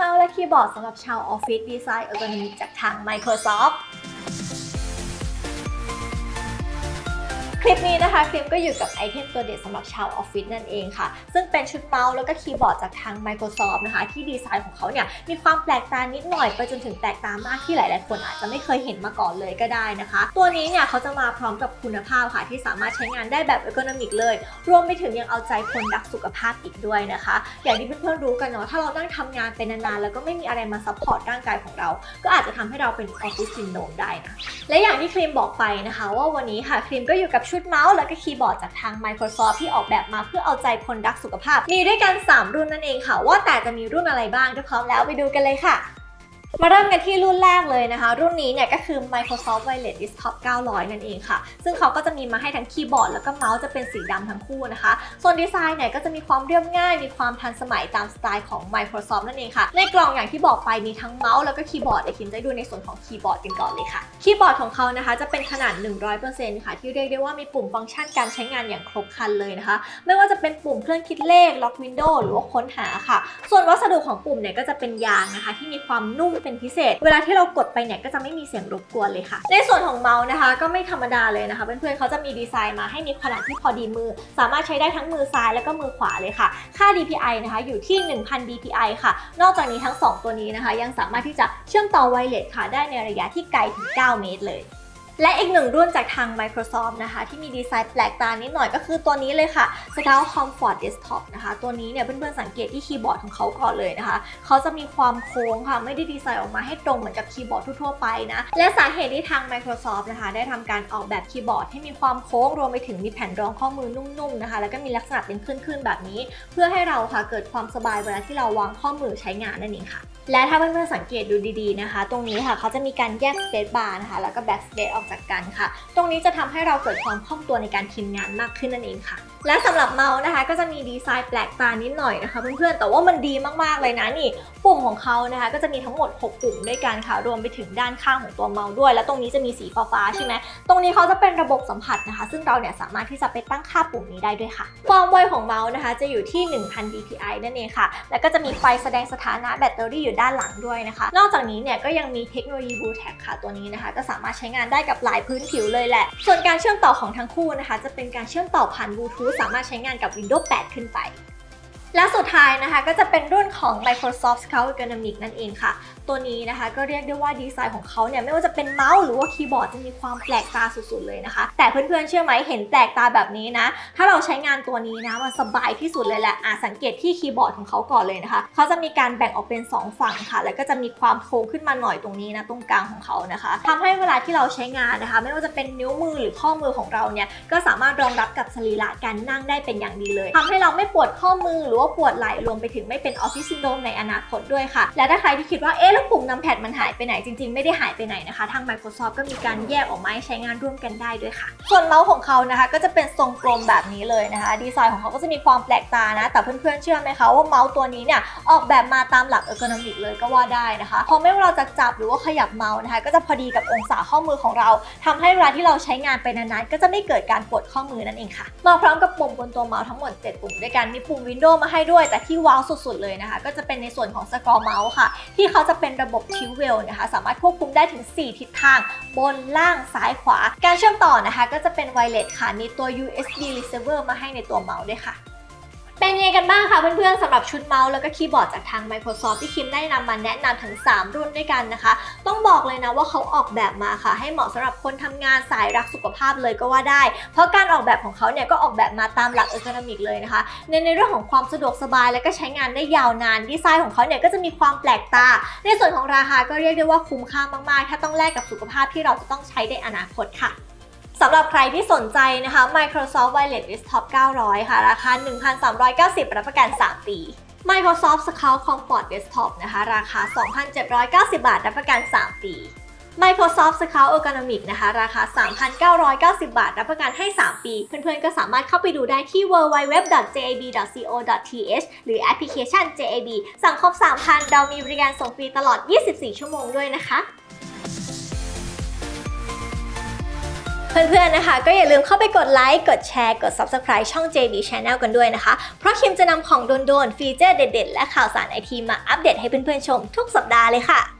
เมาส์และคีย์บอร์ดสำหรับชาวออฟฟิศดีไซน์เออร์โกนอมิกจากทาง Microsoftคลิปนี้นะคะคลิปก็อยู่กับไอเทมตัวเด็ดสำหรับชาวออฟฟิศนั่นเองค่ะซึ่งเป็นชุดเมาส์แล้วก็คีย์บอร์ดจากทาง Microsoft นะคะที่ดีไซน์ของเขาเนี่ยมีความแปลกตานิดหน่อยไปจนถึงแปลกตามากที่หลายๆคนอาจจะไม่เคยเห็นมาก่อนเลยก็ได้นะคะตัวนี้เนี่ยเขาจะมาพร้อมกับคุณภาพค่ะที่สามารถใช้งานได้แบบเออร์โกนอมิกเลยรวมไปถึงยังเอาใจคนรักสุขภาพอีกด้วยนะคะอย่างที่เพื่อนๆรู้กันเนาะถ้าเรานั่งทำงานเป็นนานๆแล้วก็ไม่มีอะไรมาซัพพอร์ตร่างกายของเราก็อาจจะทำให้เราเป็นออฟฟิศซินโดรมได้นะและอย่างที่ครีมบอกไปนะคะว่าวันนี้ค่ะครีมก็อยู่กับชุดเมาส์แล้วก็คีย์บอร์ดจากทาง Microsoft ที่ออกแบบมาเพื่อเอาใจคนรักสุขภาพมีด้วยกัน3รุ่นนั่นเองค่ะว่าแต่จะมีรุ่นอะไรบ้างถ้าพร้อมแล้วไปดูกันเลยค่ะมาเริ่มกันที่รุ่นแรกเลยนะคะรุ่นนี้เนี่ยก็คือ Microsoft Wireless Desktop 900 นั่นเองค่ะซึ่งเขาก็จะมีมาให้ทั้งคีย์บอร์ดแล้วก็เมาส์จะเป็นสีดำทั้งคู่นะคะส่วนดีไซน์เนี่ยก็จะมีความเรียบง่ายมีความทันสมัยตามสไตล์ของ Microsoft นั่นเองค่ะในกล่องอย่างที่บอกไปมีทั้งเมาส์แล้วก็คีย์บอร์ดเดี๋ยวคิมจะดูในส่วนของคีย์บอร์ดกันก่อนเลยค่ะคีย์บอร์ดของเขานะคะจะเป็นขนาด 100% ค่ะที่เรียกได้ว่ามีปุ่มฟังก์ชันการใช้งานอย่างครบครันเลยนะคะไม่ว่าจะเป็นปุ่มเครื่องคิดเลขล็อกวินโดว์หรือว่าค้นหาค่ะส่วนวัสดุของปุ่มเนี่ยก็จะเป็นยางนะคะที่มีความนุ่มเป็นพิเศษเวลาที่เรากดไปเนี่ยก็จะไม่มีเสียงรบกวนเลยค่ะในส่วนของเมาส์นะคะก็ไม่ธรรมดาเลยนะคะเพื่อนๆเขาจะมีดีไซน์มาให้มีขนาดที่พอดีมือสามารถใช้ได้ทั้งมือซ้ายแล้วก็มือขวาเลยค่ะค่า DPI นะคะอยู่ที่ 1000 DPI ค่ะนอกจากนี้ทั้ง2ตัวนี้นะคะยังสามารถที่จะเชื่อมต่อไวเลสค่ะได้ในระยะที่ไกลถึง9 เมตรเลยและอีกหนึ่งรุ่นจากทาง Microsoft นะคะที่มีดีไซน์แปลกตานิดหน่อยก็คือตัวนี้เลยค่ะ Scout Comfort Desktop นะคะตัวนี้เนี่ยเพื่อนๆสังเกตที่คีย์บอร์ดของเขาก่อนเลยนะคะเขาจะมีความโค้งค่ะไม่ได้ดีไซน์ออกมาให้ตรงเหมือนกับคีย์บอร์ดทั่วๆไปนะและสาเหตุที่ทาง Microsoft นะคะได้ทำการออกแบบคีย์บอร์ดให้มีความโค้งรวมไปถึงมีแผ่นรองข้อมือนุ่มๆนะคะแล้วก็มีลักษณะเป็นคลื่นๆแบบนี้เพื่อให้เราค่ะเกิดความสบายเวลาที่เราวางข้อมือใช้งานนั่นเองค่ะและถ้าเพื่อนๆสังเกตดูดีๆนะคะตรงนี้ค่ะเขาจะมีการแยก Space Bar นะคะแล้วก็ Backspace ออกจากกันค่ะตรงนี้จะทำให้เราเกิดความคล่องตัวในการพิมพ์งานมากขึ้นนั่นเองค่ะและสำหรับเมาส์นะคะก็จะมีดีไซน์แปลกตานิดหน่อยนะคะเพื่อนๆแต่ว่ามันดีมากๆเลยนะนี่ปุ่มของเขานะคะก็จะมีทั้งหมด6ปุ่มด้วยกันค่ะรวมไปถึงด้านข้างของตัวเมาส์ด้วยและตรงนี้จะมีสีฟ้าๆใช่ไหมตรงนี้เขาจะเป็นระบบสัมผัสนะคะซึ่งเราเนี่ยสามารถที่จะไปตั้งค่าปุ่มนี้ได้ด้วยค่ะความไวของเมาส์นะคะจะอยู่ที่ 1000 DPI นั่นเองค่ะแล้วก็จะมีไฟแสดงสถานะแบตเตอรี่อยู่ด้านหลังด้วยนะคะนอกจากนี้เนี่ยก็ยังมีเทคโนโลยี Bluetooth ค่ะตัวนี้นะคะก็สามารถใช้งานได้กับหลายพื้นผิวเลยแหละส่วนการเชื่อมต่อของทั้งคู่นะคะจะเป็นการเชื่อมต่อผ่านบลูทูธสามารถใช้งานกับ Windows 8 ขึ้นไปและสุดท้ายนะคะก็จะเป็นรุ่นของ Microsoft Scout Ergonomic นั่นเองค่ะตัวนี้นะคะก็เรียกได้ว่าดีไซน์ของเขาเนี่ยไม่ว่าจะเป็นเมาส์หรือว่าคีย์บอร์ดจะมีความแปลกตาสุดๆเลยนะคะแต่เพื่อนๆเชื่อไหมเห็นแปลกตาแบบนี้นะถ้าเราใช้งานตัวนี้นะมันสบายที่สุดเลยแหละสังเกตที่คีย์บอร์ดของเขาก่อนเลยนะคะเขาจะมีการแบ่งออกเป็น2ฝั่งค่ะแล้วก็จะมีความโค้งขึ้นมาหน่อยตรงนี้นะตรงกลางของเขานะคะทำให้เวลาที่เราใช้งานนะคะไม่ว่าจะเป็นนิ้วมือหรือข้อมือของเราเนี่ยก็สามารถรองรับกับสรีระการนั่งได้เป็นอย่างดีเลยทำให้เราไม่ปวดข้อมือหรือว่าปวดไหล่รวมไปถึงไม่เป็นออฟฟิศซินโดรมในอนาคตด้วยค่ะและถ้าใครที่คิดว่าแล้วปุ่มนัมแพดมันหายไปไหนจริงๆไม่ได้หายไปไหนนะคะทาง Microsoft ก็มีการแยกออกมาให้ใช้งานร่วมกันได้ด้วยค่ะส่วนเมาส์ของเขานะคะก็จะเป็นทรงกลมแบบนี้เลยนะคะดีไซน์ของเขาก็จะมีความแปลกตานะแต่เพื่อนๆเชื่อไหมคะว่าเมาส์ตัวนี้เนี่ยออกแบบมาตามหลักเออร์โกนอมิกเลยก็ว่าได้นะคะพอไม่ว่าเราจะจับหรือว่าขยับเมาส์นะคะก็จะพอดีกับองศาข้อมือของเราทำให้เวลาที่เราใช้งานไปนานๆก็จะไม่เกิดการปวดข้อมือนั่นเองค่ะมาพร้อมกับปุ่มบนตัวเมาส์ทั้งหมด7ปุ่มด้วยกันมีปุ่ม Windows มาให้ด้วยแต่ที่ว้าวสุดๆเลยนะคะก็จะเป็นในส่วนของสครอลเมาส์ค่ะที่เขาจะเป็นระบบทิวเวลนะคะสามารถควบคุมได้ถึง4ทิศทางบนล่างซ้ายขวาการเชื่อมต่อนะคะก็จะเป็นไวเลสค่ะมีตัว USB receiver มาให้ในตัวเมาส์ด้วยค่ะเป็นยังไงกันบ้างคะเพื่อนๆสำหรับชุดเมาส์แล้วก็คีย์บอร์ดจากทาง Microsoft ที่คิมได้นำมาแนะนำถึง3รุ่นด้วยกันนะคะต้องบอกเลยนะว่าเขาออกแบบมาค่ะให้เหมาะสำหรับคนทำงานสายรักสุขภาพเลยก็ว่าได้เพราะการออกแบบของเขาเนี่ยก็ออกแบบมาตามหลักเออร์โกนอมิกเลยนะคะในเรื่องของความสะดวกสบายและก็ใช้งานได้ยาวนานดีไซน์ของเขาเนี่ยก็จะมีความแปลกตาในส่วนของราคาก็เรียกได้ว่าคุ้มค่ามากๆถ้าต้องแลกกับสุขภาพที่เราจะต้องใช้ในอนาคตค่ะสำหรับใครที่สนใจนะคะ Microsoft Wireless Desktop 900 ค่ะราคา 1,390 รับประกัน 3 ปี Microsoft Scout Comfort Desktop นะคะราคา 2,790 บาทรับประกัน 3 ปี Microsoft Scout Ergonomic นะคะราคา 3,990 บาทรับประกันให้ 3 ปีเพื่อนๆก็สามารถเข้าไปดูได้ที่ www.jab.co.th หรือแอปพลิเคชัน JAB สั่งครบ 3,000 เรามีบริการส่งฟรีตลอด 24 ชั่วโมงด้วยนะคะเพื่อนๆนะคะก็อย่าลืมเข้าไปกดไลค์กดแชร์กด Subscribe ช่อง JB Channel กันด้วยนะคะเพราะคิมจะนำของโดนๆฟีเจอร์เด็ดๆและข่าวสารไอทีมาอัปเดตให้เพื่อนๆชมทุกสัปดาห์เลยค่ะ